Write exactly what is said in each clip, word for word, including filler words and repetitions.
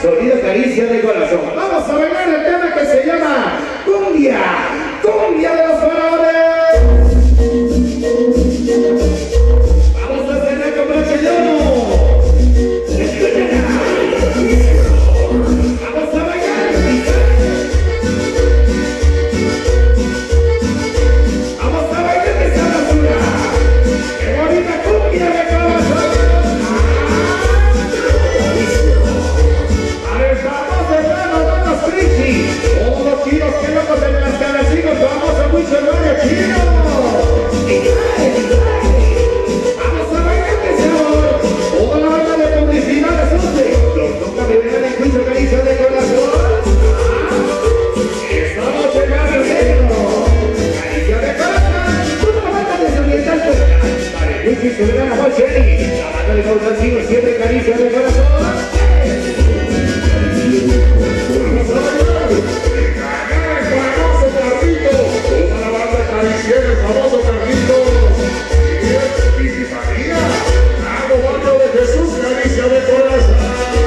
Sonido Caricia de Corazón. Vamos a bailar el tema que se llama Cumbia, Cumbia de los Faraones. Vamos a cenar con broche de oro. Vamos a bailar. Vamos a bailar esta basura. Qué bonita cumbia de corazón. Todos los chinos que locos en las calacicos, vamos a mucho barrio chino. Vamos a bailar de sabor. Toda la banda de publicidad asuste. Los nunca me verán en juicio caricia de corazón. Estamos llegando al centro. Caricia de corazón. Toda la banda de Oriental Tosca. Para el Luis y su gran amor Cherry. La banda de Mautancino siempre caricia de corazón. El famoso Carlitos y el Pipi María, Lago Barrio de Jesús, caricia de corazón.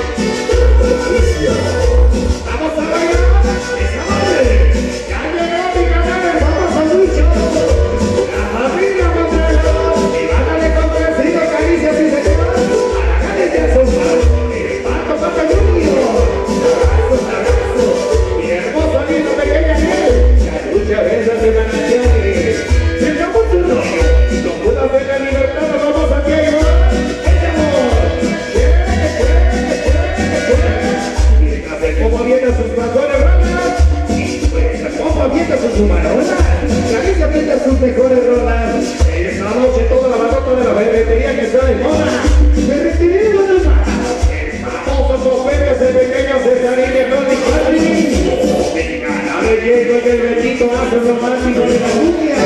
Vamos a bailar esa madre. Ya llegó mi canal, vamos a mucho. La familia Mondragón y bájale con crecido caricia si se lleva a la calle de Azúcar. El Pato Pato Junior. Abrazo, abrazo. Mi hermoso lindo pequeña miel. La lucha de esas emanaciones. La libertad, nos vamos aquí a llevar este amor. Mientras el pomo avienta sus mejores rolas y pues el pomo avienta sus humaronas, Caricia avienta sus mejores rolas. Esta noche toda la batota de la ferretería que está de moda. Ferretería de los más. El famoso Sofía de pequeño Cesarín de Tony Padre. El canal de Diego y el Betito hace romántico de la cumbia.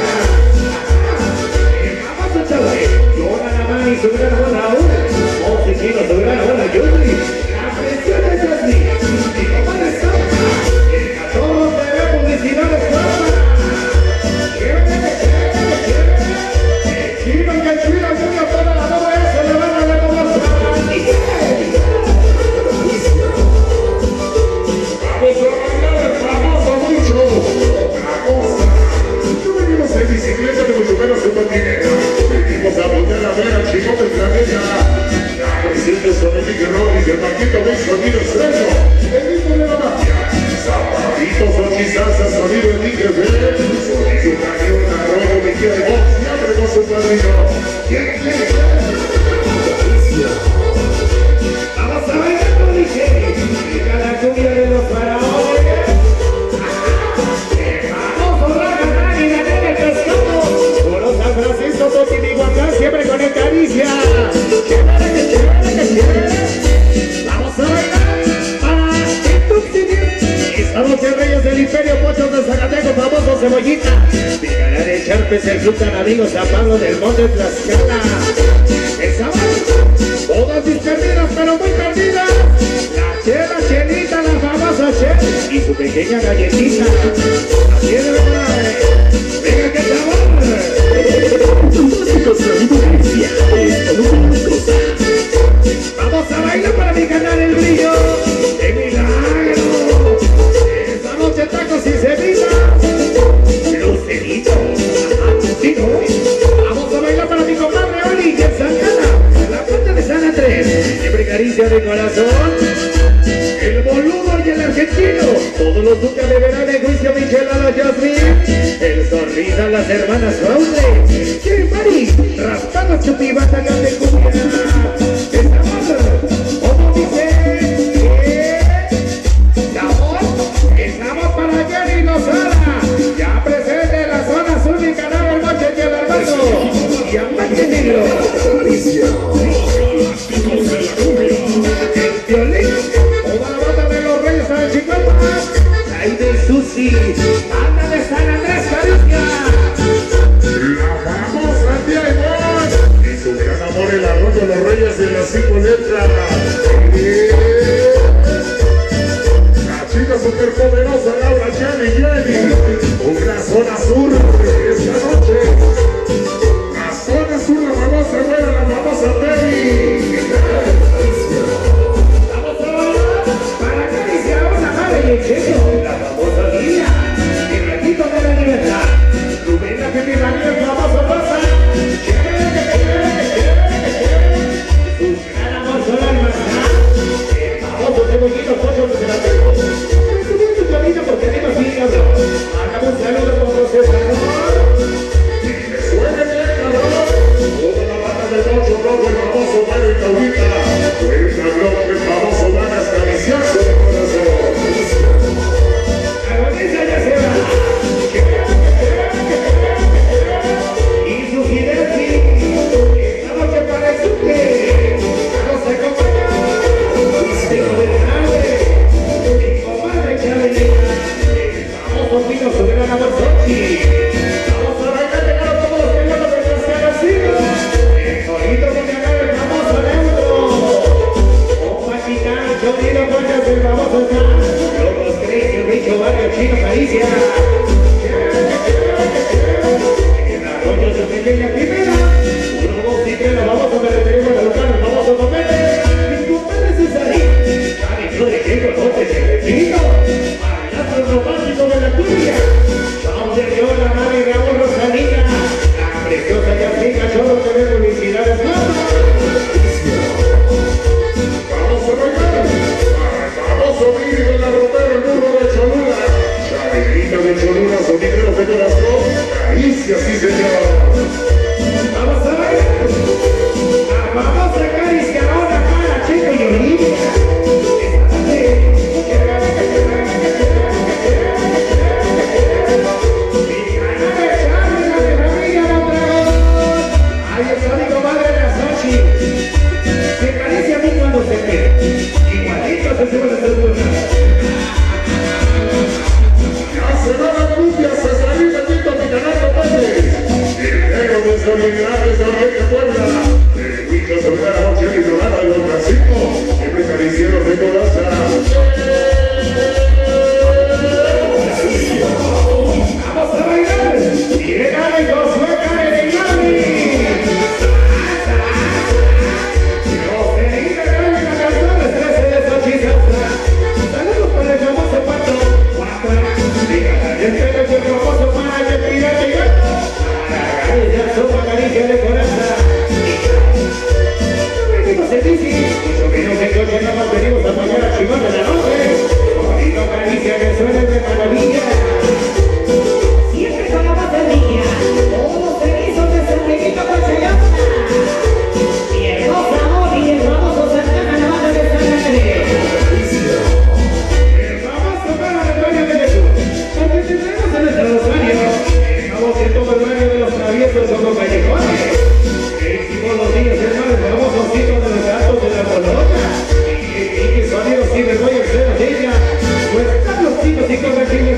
Llora la mano y su gran bola aún. Oficino, su gran bola Yuri. La presión es así. Y como de sopa. El cachorro te ve publicidad de sopa. Quiere, quiere, quiere. El chino y el chino Junior toda la doble S le van a recomendar. Vamos a bailar el famoso mucho. Otra cosa. No venimos en bicicleta ni mucho menos en patineta. Venimos a volver a ver al chicote del planeta. La presente son el Miguel Robbins, el Paquito de sonido extremo, el ritmo de la magia. Zapatitos o chizazas, sonido de Miguel B. Sonido camión, arroyo, me quiere voz, siempre con su padrino. ¿Quién quiere ser? Vamos a ver esto, dije. Llega la cumbia de los faraones. San Francisco, Toquiniguacán, siempre con el Caricia. Chévere, que chévere, que chévere. Vamos a bailar para estamos en Reyes del Imperio, Pochos de Zacatecos, famoso Cebollita. Llegará de Charpes, el Club Tan Amigos, San Pablo del Monte, Tlaxcala. El sábado, todas mis perdidas, pero muy perdidas. La Chela, Chelita, la famosa Chela y su pequeña galletita. Así es de verdad. Venga, que sabor. Vamos a bailar para mi canal El Brillo. ¡Qué milagro! Esta noche tacos y semillas. Lucerito. Vamos a bailar para mi compadre Oli y el Santana. La puerta de San Andrés. Siempre caricia de corazón. El boludo y el argentino. Todos los duques de verano en juicio, Michelle, la Jasmine. El sonrisa, las hermanas Raúl. Que Mari, raspando chupibata, que te cumbia. Estamos, como dice, estamos, estamos para Jenny Lozada. Ya presente en la zona sur y canal el Moche y el Armando. Y Amante Negro. El violín. Toda la banda de los Reyes San Chicuapa. Ahí de Susi. Banda de San Andrés, Caricia. La famosa tía Ivonne. Y su gran amor, el arroyo de los Reyes de las cinco letras. La chica superpoderosa Laura Jenny Jenny. Una zona sur esta noche. La zona sur, la famosa buena, la famosa Baby. Vamos a bailar. cebollitos, pollo de la tengo. Subí tu camino porque te vas bien, cabrón. Mándame un saludo con los cesadores. Y que suene bien, cabrón. Toda la banda del Mocho Rojo, el famoso Mario y Taurita. Cuenta globo que el famoso van a acariciar su corazón. Agoniza ya se va. Y su Fidelci, esta noche parece que no se acompaña. Tengo de grande, mi comadre Chabelita, el famoso Pino Soberano Borsochi. Vamos a bailar de cara a todos los que no lo desgracian así. El solito que me agarra el famoso neutro. Un mexicano, chorizo, conchas, el famoso está. Locos Crazy, el bicho barrio chino, caricia. En arroyo su pequeña primera. Uno, dos y tres, nos vamos a merecer a lugar, nos vamos a comer. Mi compadre Cesarín. Dale, yo le llego noche secretito. Bailazos románticos de la cumbia. Vamos de Dios, la madre de Raúl Rosalía. La preciosa Yasmina, solo te ve publicidades más. Vamos a bailar. Al famoso Miri de la Romero, el burro de Cholula. Chabelita de Cholula, sonideros de corazón. Caricia, sí señor. Vamos a ver. La famosa acariciadora para Checo y Olivia. Ahí está mi comadre de Asachi. Se acaricia a mí cuando se quede. Igualito se sube la segunda. Ya se va la cumbia, Cesarín, bendito mi canal, compadre. El negro de solidaridad de Oriente Puebla. El bicho sobre la noche y dorada de los Francisco. Siempre caricieros de corazón. Vamos a bailar. Viene Dale, Josué, Karen y Gaby. Joselina, Gaby, la canción de trece de Xochitl. Saludos para el famoso Pato. Cuatro. Dígale, este es el famoso para que pida mi gato. Para Gaby, ya sopa caricia de corazón. No venimos en bici, mucho menos en coche, nada más venimos a apoyar a Chimón de la noche. Bonito caricia que suene de maravilla. Siempre con la voz de niña, todos felices de San Miguelito Cochayama. Y el hermoso amor y el famoso Santana, la banda de San Andrés. El famoso para el dueño de Jesús. Porque tendremos en nuestro rosario. Estamos en todo el barrio de los traviesos o los callejones. Que hicimos los niños hermanos, el famoso cito de los gatos de la Bolota. Y que sonidos y me voy a hacer a ella. Pues están los chicos y convertidos.